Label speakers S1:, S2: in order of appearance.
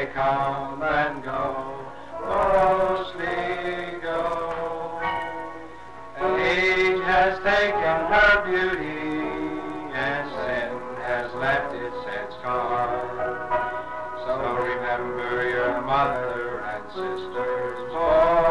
S1: they come and go, mostly go. Age has taken her beauty, and sin has left its scar. So remember your mother and sisters, boy.